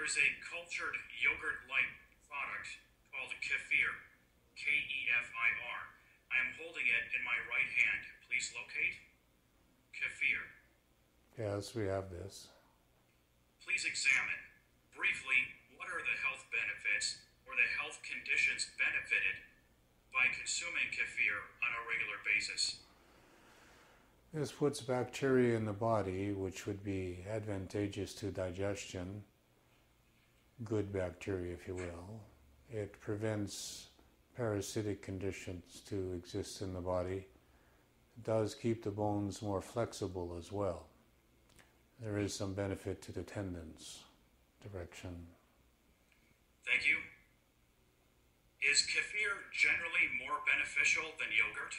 is a cultured yogurt-like product called Kefir, Kefir. I am holding it in my right hand. Please locate. Kefir. Yes, we have this. Please examine, briefly, what are the health benefits or the health conditions benefited by consuming kefir on a regular basis? This puts bacteria in the body, which would be advantageous to digestion, good bacteria, if you will. It prevents parasitic conditions to exist in the body. It does keep the bones more flexible as well. There is some benefit to the tendons direction. Thank you. Is kefir generally more beneficial than yogurt?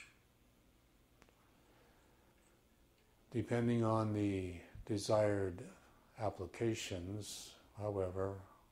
Depending on the desired applications, however,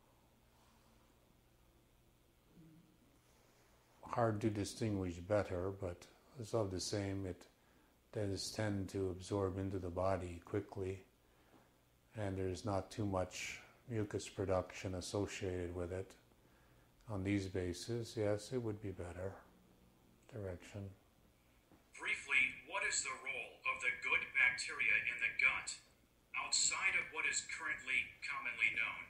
hard to distinguish better, but it's of the same. It does tend to absorb into the body quickly, and there's not too much mucus production associated with it. On these bases, yes, it would be better direction. Briefly, what is the role of the good bacteria in the gut outside of what is currently commonly known?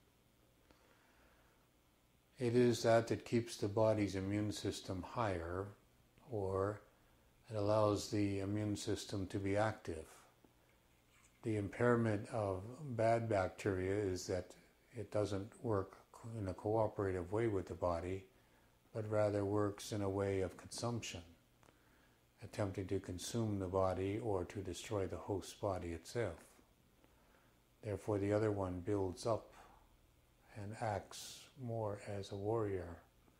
It is that it keeps the body's immune system higher, or it allows the immune system to be active. The impairment of bad bacteria is that it doesn't work in a cooperative way with the body, but rather works in a way of consumption, attempting to consume the body or to destroy the host body itself. Therefore, the other one builds up and acts more as a warrior,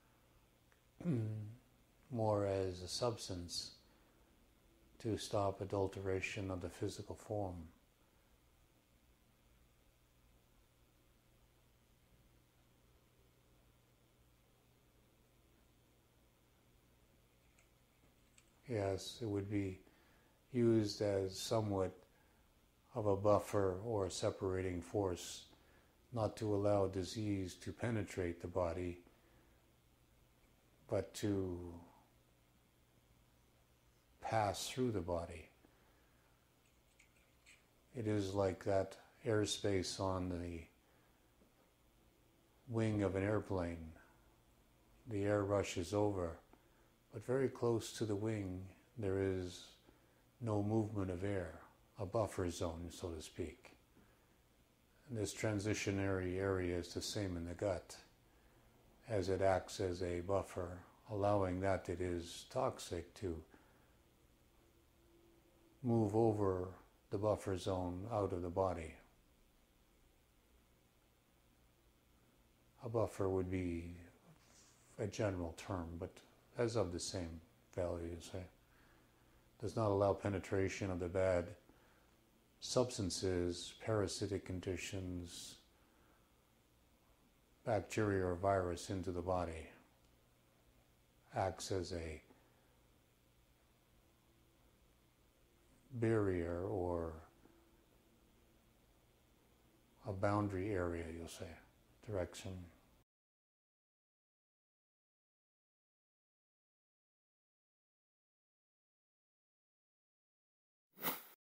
more as a substance to stop adulteration of the physical form. Yes, it would be used as somewhat of a buffer or a separating force, not to allow disease to penetrate the body, but to pass through the body. It is like that airspace on the wing of an airplane. The air rushes over, but very close to the wing there is no movement of air, a buffer zone, so to speak. And this transitionary area is the same in the gut, as it acts as a buffer, allowing that it is toxic to move over the buffer zone out of the body. A buffer would be a general term, but as of the same value, you say. Does not allow penetration of the bad substances, parasitic conditions, bacteria or virus into the body. Acts as a barrier or a boundary area, you'll say, direction.